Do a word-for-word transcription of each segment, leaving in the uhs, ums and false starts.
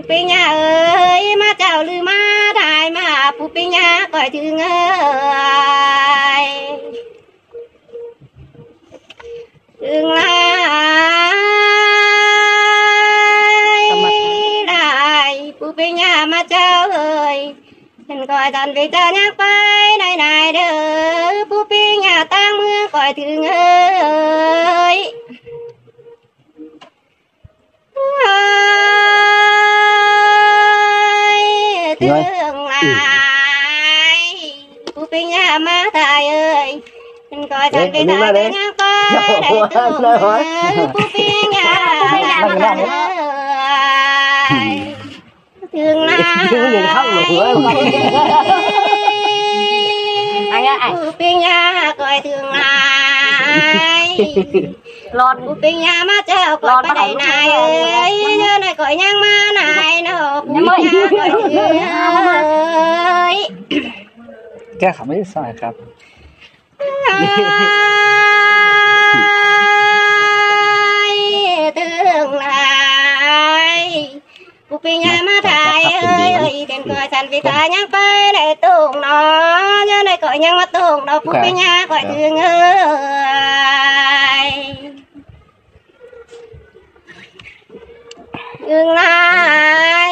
ปีญาเอ้ยมาเจ้าลือมาได้มาผู้ปีญาก่อยถึงเอ้ยถึงลายได้ผู้ปีญามาเจ้าเอ้ยฉันก่อยทันไปเจอยักไปไหนไหนเด้อผู้ปีญาตั้งเมื่อก่อยถึงเอ้ยเรื่องลายผู้เป็นยามาตายเอ้ยเป็นก้อยทำเป็นตายเป็นยังก้อยได้ตัวผู้เป็นยามาตายเอ้ยถึงลายผู้เป็นยาก้อยถึงลายหลอดผู้เป็นยามาเจ้าก้อยไปไหนนายเอ้ยเนื้อในก้อยยังมานายเนาะผู้เป็นยาก้อยถึงเอ้ยแก้ขำไม่ใช่ครับถึงลายผู้เป็นยามาถ่ายเอ้ยเด่นก้อยฉันไปตายยังไปในตุ่งเนาะเนื้อในก้อยยังมาตุ่งเนาะผู้เป็นยาก้อยถึงเอ้ยถึงลาย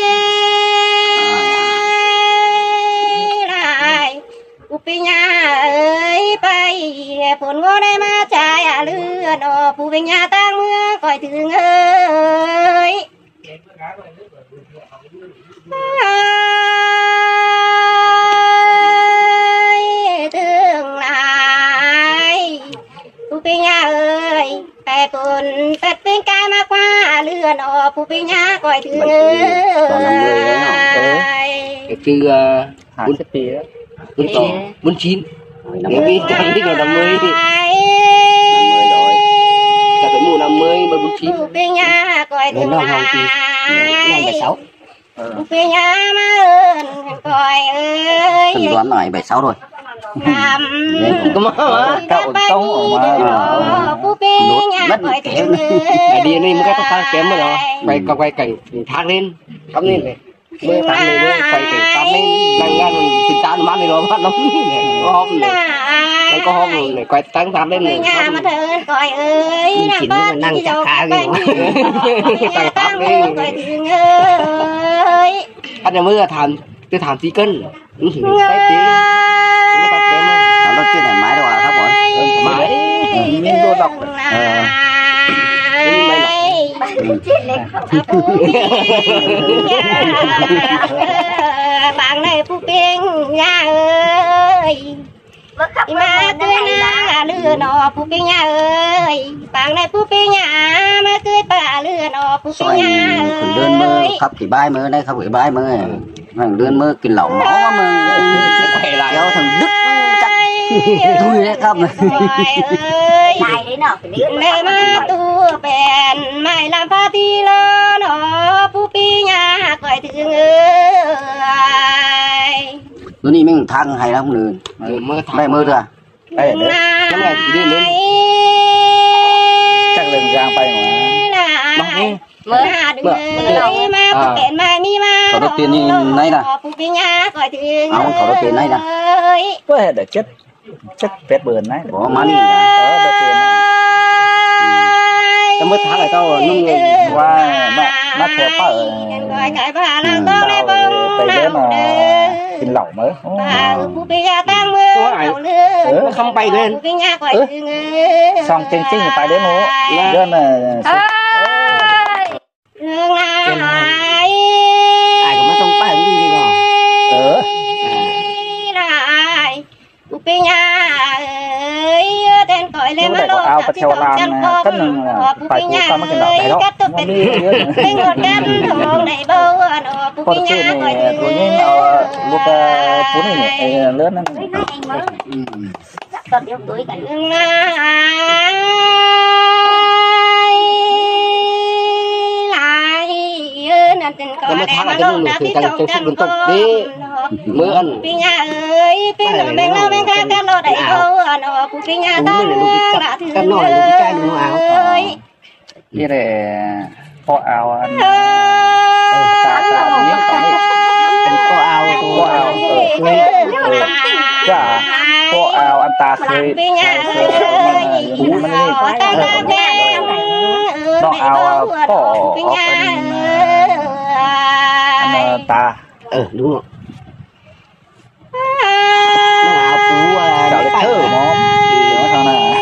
ผู้เป็นยาเอ้ยไปผลก็ได้มาจ่ายเลือดอผู้เป็นยาตั้งเมื่อก่อยถึงเอ้ยถึงลายผู้เป็นยาเอ้ยแต่ผลเป็ดเป็นกายมากกว่าเลือดอผู้เป็นยาก่อยถึงเอ้ยคือบุญปีแล้วบุญต่อบุญชิ้นเดี๋ยวพี่จังที่เราดำมือที่จะเป็นหมู่ดำมือมาบุญชิ้นเป็นยาก่อยถึงลายน้องใบเสาเป็นยามาเอิญก่อยเอ้ยถึงร้อนหน่อยใบเสาrồiก็มาเก้าต้งออกมาผู้เป็นยาก่อยถึงไอเดียนี่มันก็ต้องการแกมมาเหรอไปกับไปไก่ทางเล่นทำเล่นเลยเมื่อทำเลยเมื่อไปไก่ทำเล่นงานงานติดตามมันเลยหรอพัดน้องเนี่ยหอมเลยแล้วก็หอมเลยไก่ตั้งทำเล่นเลยยามาเถิดก่อยเอ้ยกินมันนั่งจับขาอยู่ตั้งทำเล่นก่อยถึงเอ้ยอันนี้เมื่อทำจะทำตีกันใส่ตีไม่ตัดแกมเอารถเชื่อไหนไม้ดีกว่าครับผมไม้มีโดนดอกบางในผู้เป็นยาเอ้ยมาเกินนาเลือนอผู้เป็นยาเอ้ยบางในผู้เป็นยามาเกิดป่าเลือนอผู้เป็นยาเดินมือครับกี่ใบมือได้ครับกี่ใบมือเดินมือกินเหล่าหมอมือเดี๋ยวถึงดึกจัดทุยเลยครับตายเลยเนาะแม่มาตัวเป็นไม่ลำพาทีละเนาะผู้ปีญาก่อยถึงเอ้ยตัวนี้ไม่ทางให้แล้วมือไม่มือเถอะไอ้เด็กยังไงดีเลยจักเล่นยางไปหมดเมื่อหาดึงเลยมาเป็นไม่มีมาเขาตัวเตียนนี่ไหนล่ะผู้ปีญาก่อยถึงเอาเขาตัวเตียนไหนล่ะก็เด็กchất chấtเป็ดเบื่อไหนโอ้มานี่นะเออเด็กเตียนจะมือท้าอะไรเต้านุ่งว่ามามาแถวป่าเออไปเดินมากินเหล่ามั้ยผู้ปีญาตั้งมือเออคำไปเลยผู้ปีญาก่อยถึงซองจริงๆไปเดินโง่เดินมาเรื่องอะไรไอ้ก็ไม่ต้องไปจริงๆหรอเออได้อุปยาเอ้ยเต้นก่อยเลยมาโลกที่ต้องจันทร์ก็อุปยาเอ้ยกัดตัวเป็นเป็นหมดกันทองในเบอร์นอุปยาก่อยถึงลูกผู้นี่เลื่อนนั่นตอนเดียวตุ้ยกันเรื่องจะมาทักอะไรกันหนูคือการจะฝึกตกดีเมื่ออันปีญาเอ้ยปีหนุ่มแบงค์เราแบงค์ข้ากันเราได้เอาอันเอาปีญาตั้งละถือกันหน่อยลูกใจหนูเอานี่แหละพอเอาอันตาตานี้ตอนนี้เป็นก็เอาก็เอาเออจ้าก็เอาอันตาเคยเคยมันนี่ต้องเอาก็ออกเป็นอันตา ừ đúng rồi nó áo phú chào lịch thơ món nó thằng nào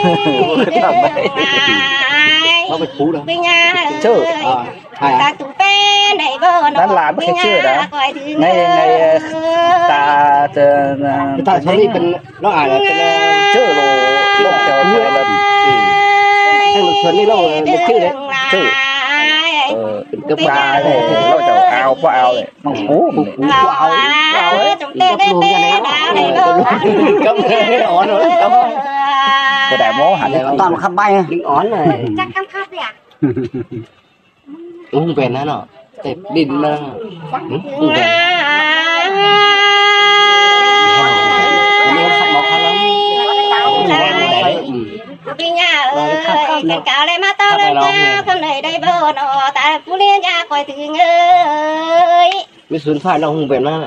nó bị phú đâu chưa à nó làm cái chưa đó ngay ngay ta ta thấy bên nó à là chưa rồi lúc chờ chờ lần anh một phần đi đâu một chữ đấy chưa cái ba này nó chờ ao có ao này nó phú phú ao ao ấy luôn ra đấy cấm cái ổn rồi cấm cái đại mố hả toàn khắp bay đứng ổn này chắc cấm khắp đi à không về nữa nó để đinh mà không về nó sắp mọc lắm đi nhà ơi cảnh cáo lại mà tao lên cao không này đây bơ nọ tại phú liên nhà coi từ ơi biết xuống phải nó không về nữa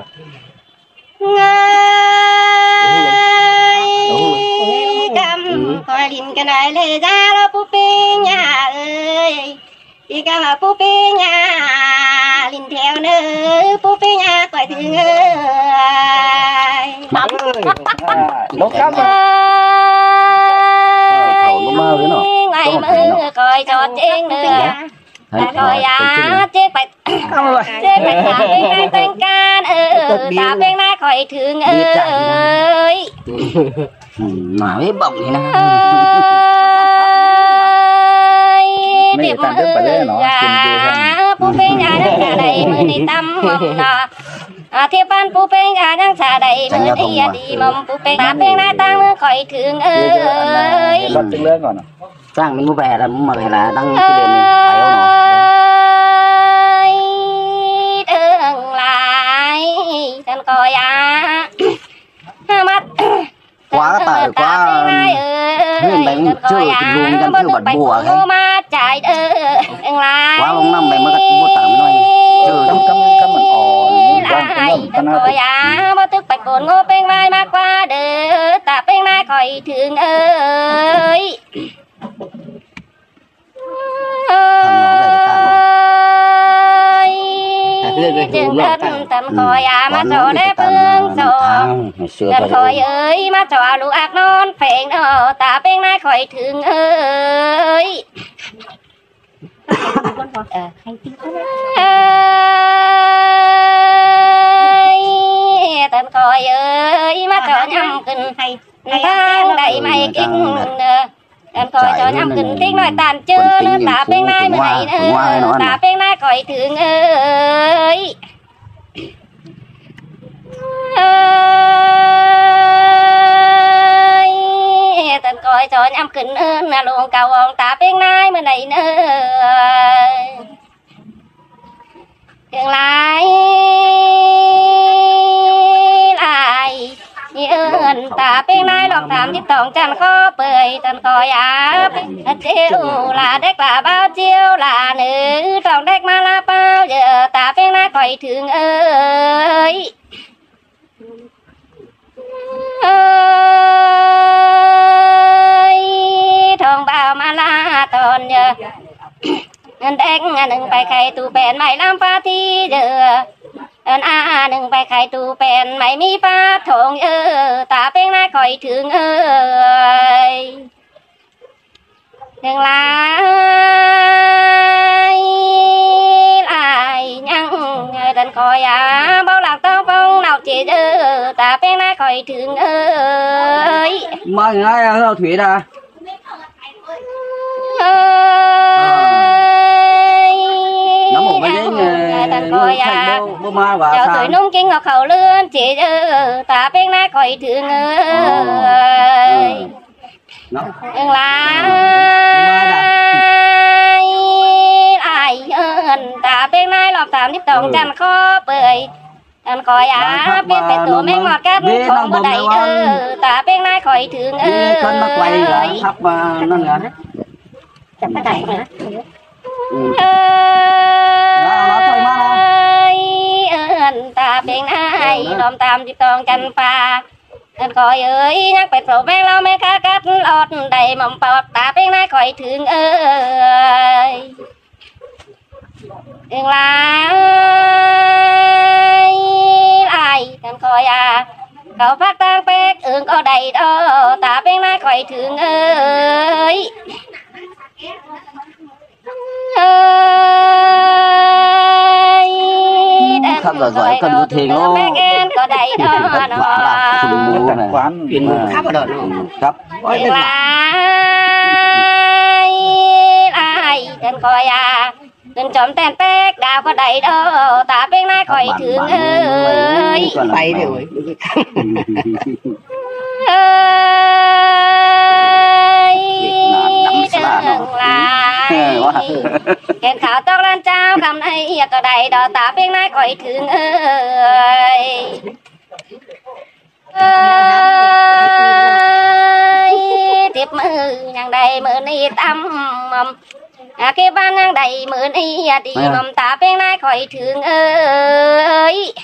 ơi cầm coi liền cái này lê ra lo phú pê nhà ơi đi cả mà phú pê nhà liền theo nữa phú pê nhà coi từ ơi nó cắm mơ đấy nọ ngày mưa coi cho trên nữa ta coi á chết bạch chết bạch ta bên ngay tên can ơ ta bên ngay khỏi thương ơi mà biết bọc gì nè điệp mưa gà phú bên nhà đang xả đầy mưa đi tâm mộng nọ thiệp ban phú bên nhà đang xả đầy mưa đi đi mộng phú bên ta bên ngay tăng mưa khỏi thương ơi sang mình mua về là mà về là đăng cái điểm mình phải không nó đừng lại cần coi á mắt quá tải quá hiện tại chưa luôn chân chưa bật bùa thế chạy đừng lại quá lâu năm mày mới cắt bùa tạm thôi chưa cắm cắm cắm mình lại cần coi á mất tức bạch cồn ngô bên vai mà qua đỡ ta bên mai khỏi thương ơi chừng thân tầm coi à mà trò đẹp phương trò gần coi ơi mà trò lũ ác non phèn ở ta bên này khỏi thương ơi tầm coi ơi mà trò nhầm kinh đang đầy mày kinh em coi cho nhắm kinh tiếng nói tàn chưa nữa ta bên này mới này nữa ta bên này coi thương ơi ơi tần coi cho nhắm kinh hơn là luôn cầu ông ta bên này mới này nữa tương lai lại ơn ta bên này lọt thảm tiếp tổng chân khó bơi tần coi á chiêu là đếch là bao chiêu là nữ trong đếch mà là bao giờ ta bên này coi thương ơi ơi thong bao mà là tòn giờ đếch đừng phải khai tu bèn mày làm pha thi giờ ơn a đừng phải khai tu bèn mày mi pha thong ơ ta bên này coi thương ơi đừng lại lại nhăng đừng coi à bao lạc tao phong nào chỉ ơ ta bên này coi thương ơi mời ngay ở thủy ra nắm một cái coi à chào tuổi nung kinh ngọc khẩu lươn chỉ ơ ta bên này coi thương ơi đừng lại lại ơn ta bên này lọt thảm tiếp tổng chân khó bơi anh coi á biết phải tụ mấy ngọt cát không có đầy ơ ta bên này khỏi thương ơi con nó quay là thắp nó nữa đấy chẳng có đầy nữa nó thôi mà ลมตามจิตตองกันปากันคอยเอ้ยนักเป็ดโผล่แม่เราไม่ค่ากัดอดได้หม่อมปอบตาเป็นนายคอยถึงเอ้ยเองลายลายกันคอยอาเขาพักตั้งเป็กอึ่งก็ได้ดอตาเป็นนายคอยถึงเอ้ยเอ้ยครับrồi giỏi cần một thiền nó có đầy đó nó quán biển một khắp ở đó khắp lại lại tên coi à tên chấm tên pek đào có đầy đó ta bên này coi thương ơi bay rồi ơi đừng lại kèn khảo tóc lên trao cầm này có đầy đó ta bên này coi thương ơi ơi tiếp mưa nhang đầy mưa ni tâm à cái ban nhang đầy mưa ni đi mầm ta bên này coi thương ơi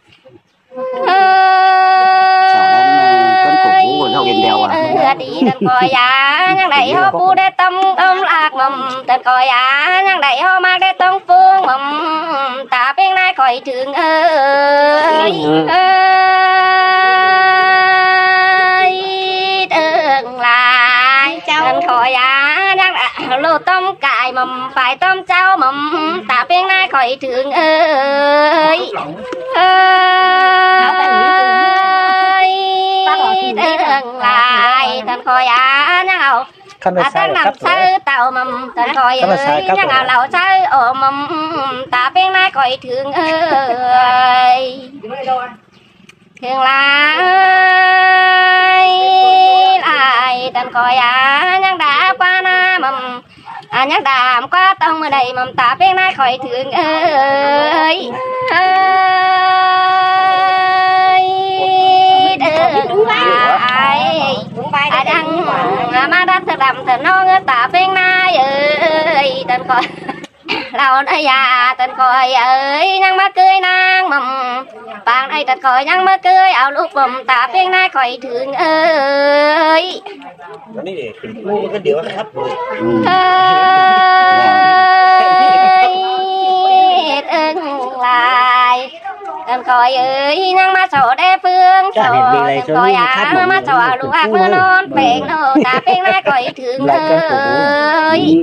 đi tên coi á nhang đầy ho pu để tâm ông lạc mầm tên coi á nhang đầy ho mang để tông phương mầm ta bên này coi thương ơi tên khỏi á đang lô tôm cài mầm phải tôm trao mầm ta bên này khỏi thương ơi ơi đừng lại tên khỏi á nhau à tên nằm sơ tàu mầm tên khỏi ơi nhau lầu sơ ồ mầm ta bên này khỏi thương ơi thương lại lại tên coi á nhang đã qua na mầm à nhang đàm qua tông ở đây mầm ta bên này khỏi thương ơi ơi đừng lại à đăng mà đã thật đầm thật non ta bên này ơi tên coi lâu đây à tên coi ơi nhang má cười nang mầm bạn này tên coi nhang má cười ao lúc mầm ta bên này coi thương ơi cái điều hấp ơi đừng lại tên coi ơi nhang má sổ đe phương sổ tên coi à má sổ lúc ác mưa non bèn nô ta bên này coi thương ơi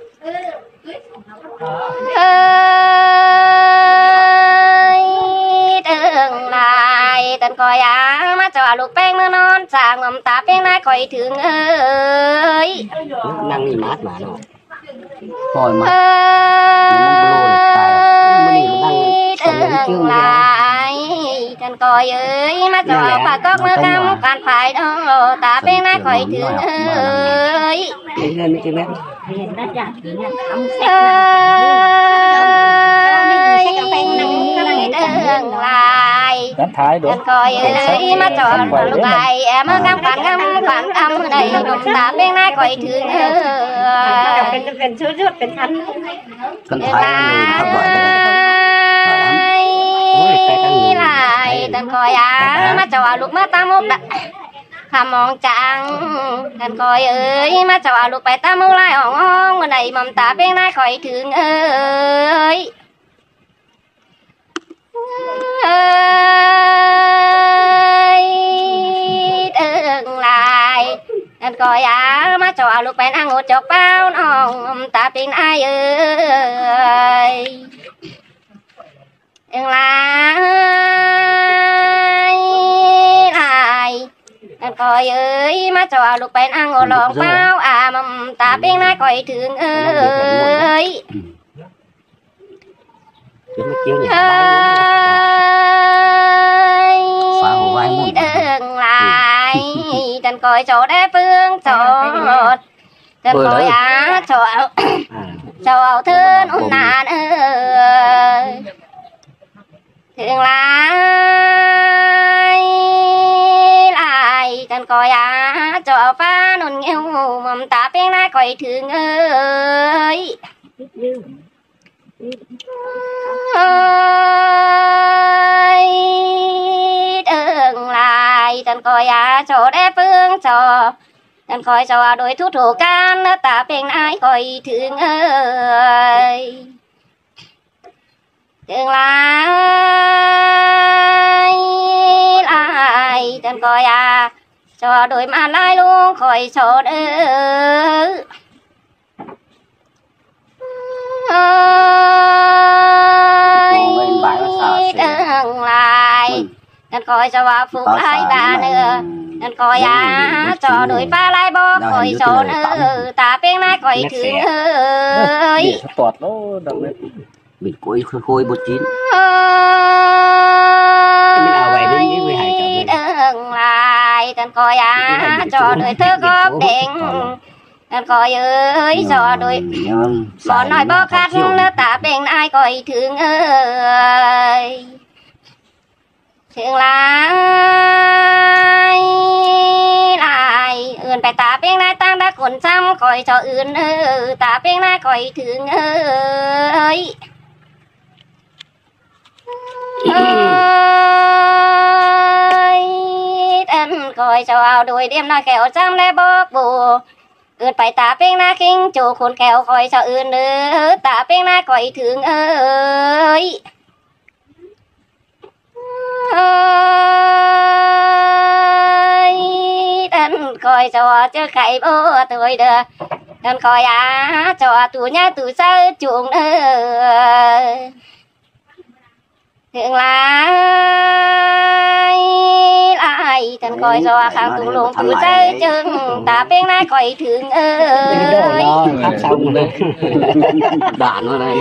ơi đừng lại tên coi á má cho lục beng nó non sang ngầm ta bên này coi thương ơi năng gì mát mà nó rồi mà đừng lại tên coi ơi má cho bà có mưa cam còn phải đâu ta bên này coi thương ơi lên cái mép đừng lại thái tên coi ơi má cho lúc này em mới cam phản cam phản cam đây nộp ta bên này coi thương ơi cần đừng thái lại tên coi á má cho lúc má ta múc đã khăm mong chẳng tên coi ơi má cho lúc bài ta múc lại ong ong ở đây mầm ta bên này coi thương ơi ơi đừng lại tên coi á má cho lúc bài ăn ngột chọc bao nong ta bên ai ơi đừng lại lại tên coi ơi má cho lúc bài ăn ngột lòng bao à mầm ta bên này coi thương ơi ơi đừng lại tên coi chỗ đế phương chỗ tên coi á chỗ chỗ thương ôn nàn ơi thương lại lại tên coi á chỗ pha nôn nghèo mầm ta bên này coi thương ơi ơi ฉันคอยยาโจได้เพื่องจอฉันคอยจอโดยทุกถูกการตาเป็นนายคอยถึงเอ้ยถึงลายลายฉันคอยยาจอโดยมาลายลุงคอยโชดเอ้ยเอ้ยเดิงลายฉันคอยจะว่าฟูลายบาเนื้อฉันคอยยาจอโดยฟ้าลายบอกคอยโชดเอ้ยตาเป็นนายคอยถึงเอ้ยปอดโน้ดอกเลย bị cối khôi bột chín mình ao vậy đến với hai đừng lại tên coi á cho đời thơ góp điện tên coi ơi cho đời bọn nói bó khách nó tạ bên ai coi thương ơi thương lại lại ươnไปตาเป็นนายตั้งได้คนซ้ำคอยchoอื่นเออตาเป็นนายคอยถึงเอ้ยเอ้ยท่านคอยchoเอาโดยเดียมนาแขวจำได้บอกบูเอื่นไปตาเป็นนาคิงจูคนแขวคอยchoอื่นเออตาเป็นนายคอยถึงเอ้ยเอ้ยท่านคอยchoเจอไข่บ่ตัวเด้อท่านคอยอ่ะchoตัวnháตัวเศร้าจุงเด้อthường lại lại thần coi do khang tu lùng tu chơi chừng ta bên nay coi thường ơi hát xong rồi đạn nó đây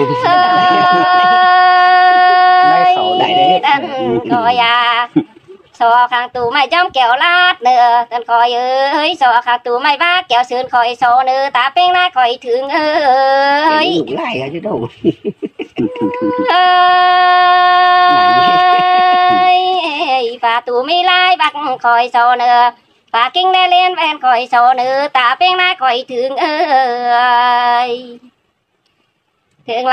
ơi thần coi à so khang tu mày trong kẹo lát nữa thần coi ơi so khang tu mày vác kẹo sườn coi so nữa ta bên nay coi thường ơi lại ở chứ đâu ơi và tụ mi lai bắt khỏi sổ nữa và kinh lê lên ven khỏi sổ nữa ta bên nay khỏi thương ơi thương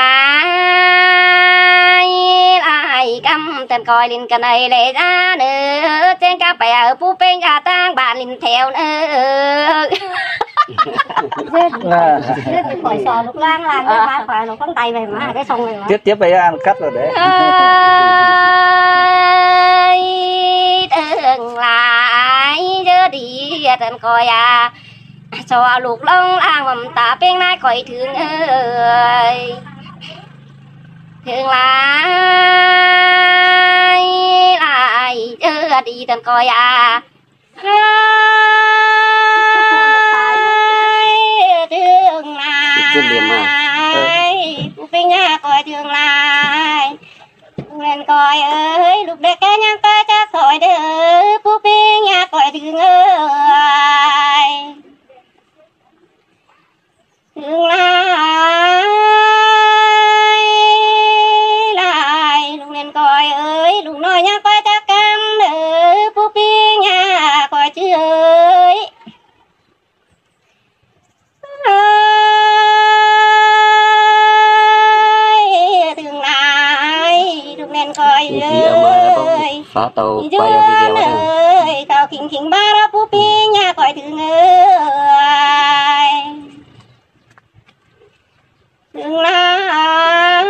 lại lại căm tên coi linh cái này lệ ra nữa trên các bè pu bên gà tang bạn linh theo nữa khỏi sò lúc lang lang cái má phải nó con tay về má cái xong rồi tiếp tiếp bây ăn cắt rồi đấy đừng lại giờ đi tên coi à cho lục lông lang mầm ta bên nay coi thương ơi thương lại lại giờ đi tên coi à thương lại bên nhà coi thương lại nên coi ơi lúc để cái nhang coi cho khỏi đỡ bố bên nhà coi thương ơi thương lại lại lúc nên coi ơi lúc nói nhang coi cho cam đỡ bố bên nhà coi chứ ơi thương lại lúc nên coi ơi phá tàu quay video ơi tàu khinh khinh ba ra bố bên nhà coi thương ơi thương lại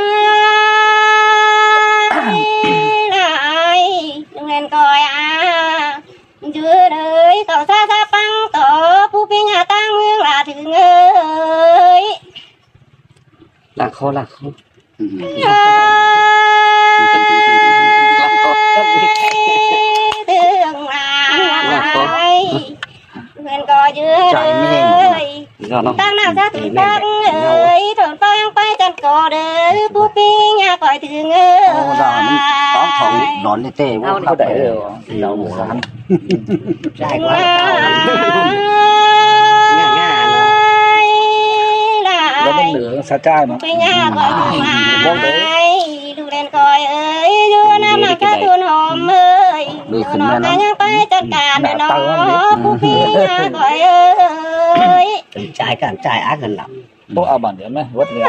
lại lúc nên coi à chưa đời tàu xa xa băng tàu bố bên nhà ta nguyên là thương ơi là khó là khó thương lại nên coi chưa đời tăng nào ra từ tăng ơi tròn tăng bay chân cò đời bố bên nhà coi thương ơi có phòng đón lên tê đâu có để rồi đâu một sẵn chạy quá nó bên nửa xa trai mà bên nhà coi thương lại đu lên coi ơi đưa nam mà cá tuôn hòm ơi nó ta nhang bay chân cả nó bố bên nhà coi ơi chạy cả chạy ác gần lắm bố ao bản điểm này vất liền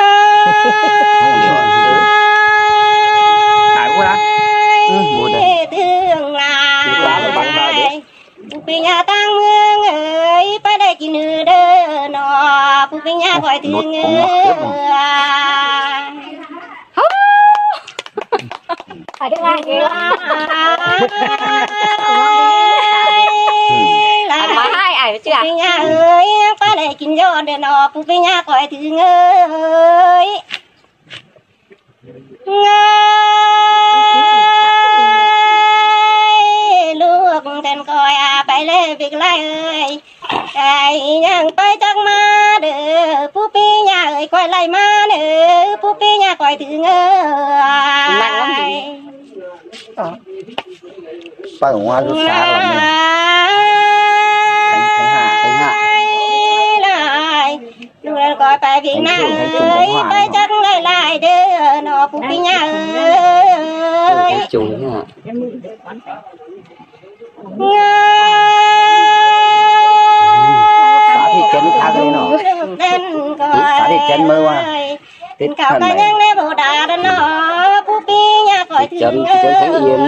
thương lại ญาตั้งเมืองเอ้ยไปได้กินเด้อหนอผู้เป็นญาคอยถึงเอ้ยไปได้ไงมาให้ไอ้เจ้าเป็นญาเอ้ยไปได้กินยอดเด้อหนอผู้เป็นญาคอยถึงเอ้ยลูกแทนคอยไปเลยไปไกลเอ้ยไอ้ยังไปจักมาเด้อผู้ปีญาเอ้ยคอยไล่มาเด้อผู้ปีญาคอยถึงเอ้ยไปหัวลูกสาวเราเนี่ยลูกคอยไปวิ่งหน้าเอ้ยไปจักไล่ไล่เด้อหนอผู้ปีญาเอ้ยจุงเนี่ยสาธิตเจนทางนี้เนาะสาธิตเจนมือว่าติดเขาก็ยังได้บูดาดเนาะผู้ปีญาคอยถึงเอ้ย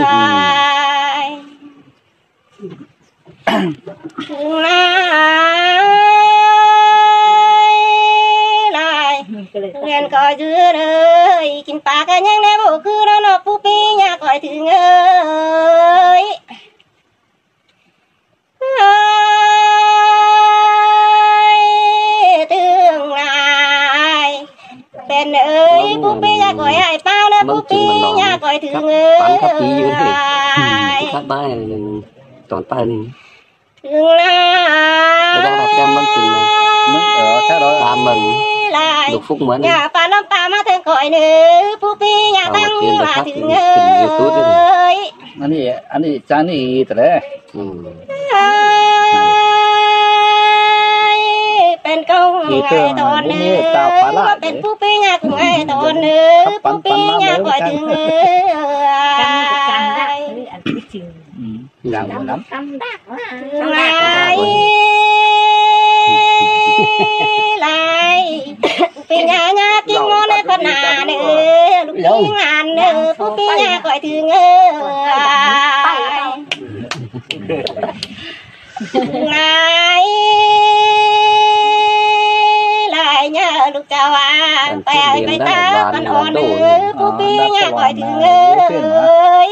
ถึงลายเรียนก็ยืดเลยกินปลาก็ยังได้บูคือแล้วเนาะผู้ปีญาคอยถึงเอ้ยเป็นเอ้ยผู้ปีญาคอยไอ้เป้าแล้วผู้ปีญาคอยถึงเอ้ยครับบ้านหนึ่งตอนป้านี่ถึงแล้วจะรับแก้มมันจริงเลยมึงเออถ้าเราตามมันลูกฟุกเหมือนอย่าปลาน้ำปลามาถึงคอยเนื้อผู้ปีญาตั้งมาถึงเอ้ยอันนี้อันนี้จานนี้แต่ละเป็นกงไงตอนเนื้อเป็นผู้ปีญาคอยตอนเนื้อผู้ปีญาคอยถึงเอ้ยอย่างน้ำไล่ไล่ปีญาญากินงอนในขนาดเนื้อลูกปีงานเนื้อผู้ปีญาคอยถึงเอ้ยไล่ไล่เนี่ยลูกเจ้าว่าไปไปตากันอ่อนเนื้อผู้ปีญาคอยถึงเอ้ย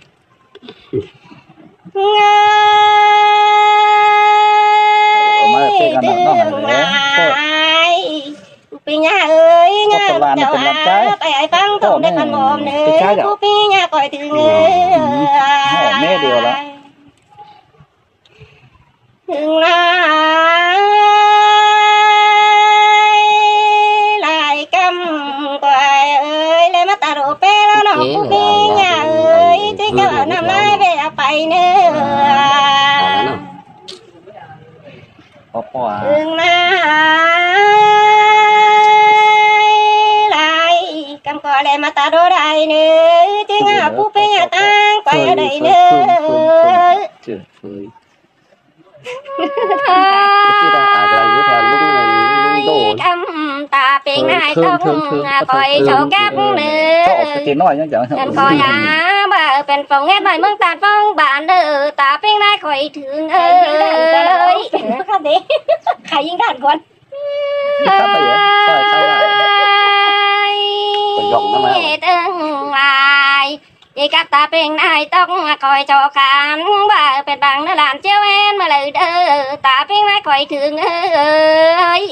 มาเจอกันน้องๆเลยปีญาเอ้ยเนี่ยเจ้าไปไอ้ฟังต้องได้กันมอมเนื้อผู้ปีญาคอยถึงเอ้ยแม่เดียวแล้วถึงลายลายกำกวายเอ้ยเลยมาตาโรเป้แล้วน้องผู้ปีญาเอ้ยที่เจ้าน้ำลายไปเอาไปเนื้อถึงลายลายกำกวายเลยมาตาโรได้เนื้อที่งาผู้ปีญาตั้งไปได้เนื้อคำตาเป็นนายต้องคอยโชว์แก้มเนื้อฉันคอยอาบ่เป็นฟองแง่ใบเมืองตาดฟองบานเด้อตาเป็นนายคอยถึงเอ้ยข้าดิใครยิงด่านก่อนข้าไปเหรอใช่เข้าได้ก็ยกน้ำมันตึงลายยี่กับตาเป็นนายต้องคอยโชว์กันบ่เป็นบางเนื้อหลานเจ้าเอ็นมาเลยเด้อตาเป็นนายคอยถึงเอ้ย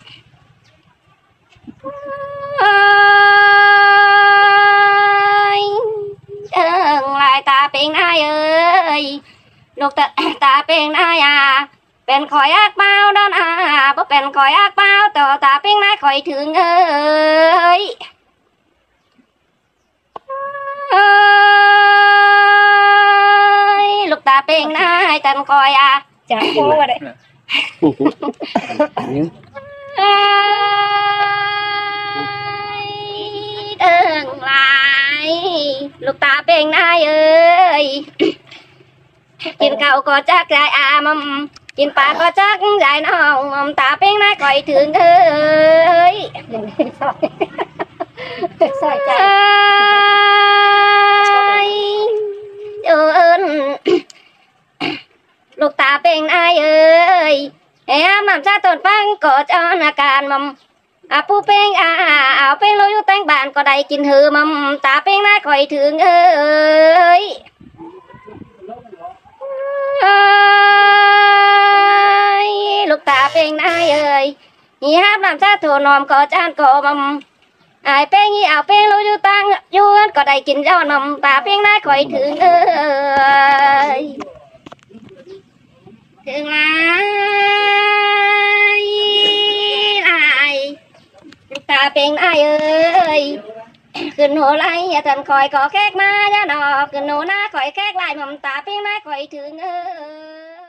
เอิงลายตาเป็นนายเอ้ยลูกตาตาเป็นนายอ่ะเป็นคอยอักเป้าดอนอ่ะบ่เป็นคอยอักเป้าต่อตาเป็นนายคอยถึงเอ้ยลูกตาเป็นนายแต่คอยอ่ะจังโก้เลยเอิงลายลูกตาเป็นนายเอ้ยกินข้าวก็จักใจอามกินปลาก็จักใจน้องตาเป็นนายคอยถึงเอ้ยใส่ใจเอิญลูกตาเป็นก็เจ้าอาการมัมอาผู้เป็นอาเอาเป็นรู้อยู่แต่งบ้านก็ได้กินหือมัมตาเป็นน้าคอยถึงเอ้ยลูกตาเป็นนายเอ้ยยี่ห้ามน้ำชาโถนอมก็จานก็มัมไอ้เป็นยี่เอาเป็นรู้อยู่ตั้งอยู่ก็ได้กินย้อนมัมตาเป็นน้าคอยถึงเอ้ยถึงแล้วไอ้ลูกตาเป็นนายเอ้ยขึ้นหัวไหลอย่าทันคอยขอแขกมาอย่าหนอขึ้นหัวหน้าคอยแขกไหลมัมตาเป็นน้าคอยถึงเอ้ย